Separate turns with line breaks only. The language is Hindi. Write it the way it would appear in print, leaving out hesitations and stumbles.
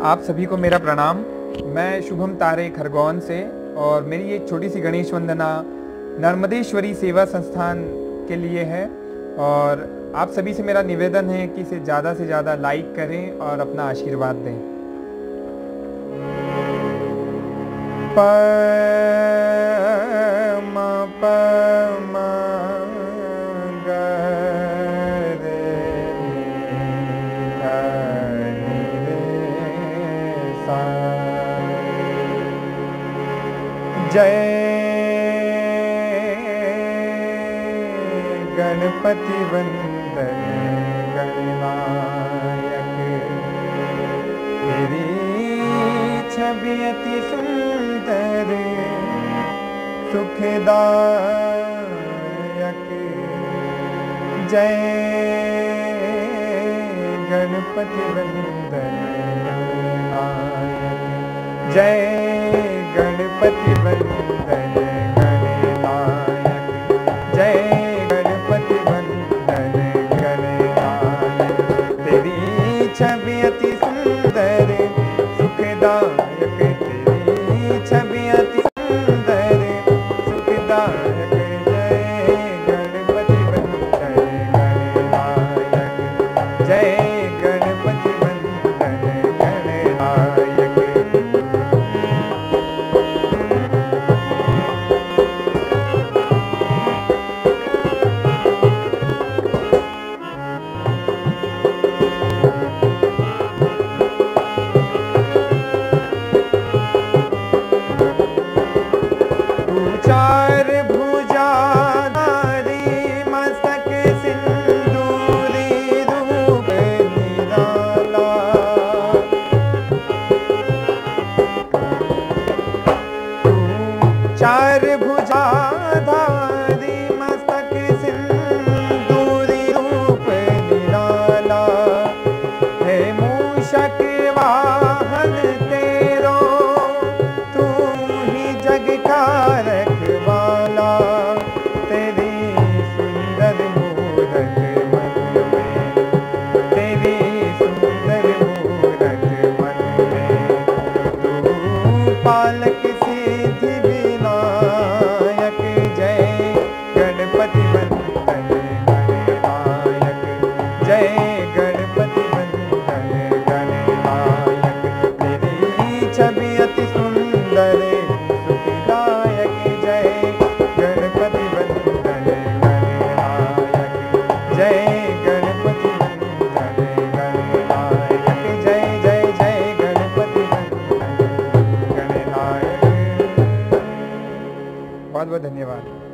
आप सभी को मेरा प्रणाम। मैं शुभम तारे खरगोन से और मेरी एक छोटी सी गणेश वंदना नर्मदेश्वरी सेवा संस्थान के लिए है और आप सभी से मेरा निवेदन है कि इसे ज़्यादा से ज़्यादा लाइक करें और अपना आशीर्वाद दें। प म प म ग रे ध नि रे सा। जय गणपति वंदन गणनायक, तेरी छवि अति सुंदर सुखदायक। जय गणपति वंदन गणनायक, जय गणपति वंदन गणनायक, जय गणपति वंदन गणनायक। तेरी छवि अति सुंदर सुखदायक, तेरी छवि अति सुंदर सुखदायक। जय गणपति वंदन गणनायक, जय गणपति वंदन गणनायक। चार भुजाधारी मस्तक सिंदूरी रूप निराला। चार भुजाधारी मस्तक सिंदूरी रूप निराला। है मूषक वाहन तेरो, तू ही जग का रखवाला। तेरी सुंदर मूरत मन में, तेरी सुंदर मूरत मन में। तू पालक सिद्धि विनायक, जय गणपति वंदन गणनायक, जय गणपति वंदन गणनायक। तेरी छवि अति सुंदर सुखदायक। जय गणपति वंदन गणनायक, जय गणपति वंदन गणनायक, जय जय जय गणपति वंदन गणनायक। बहुत बहुत धन्यवाद।